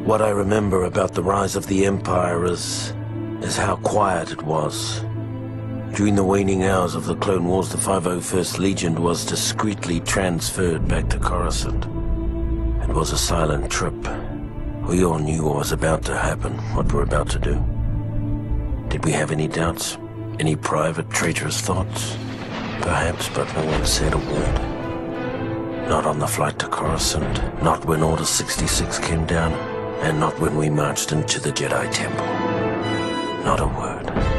What I remember about the rise of the Empire is how quiet it was. During the waning hours of the Clone Wars, the 501st Legion was discreetly transferred back to Coruscant. It was a silent trip. We all knew what was about to happen, what we're about to do. Did we have any doubts? Any private, traitorous thoughts? Perhaps, but no one said a word. Not on the flight to Coruscant, not when Order 66 came down, and not when we marched into the Jedi Temple. Not a word.